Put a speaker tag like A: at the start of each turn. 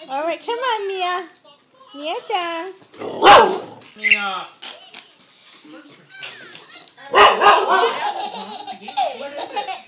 A: All right, come on, Mia. Mia-chan.
B: Mia.
C: What is it?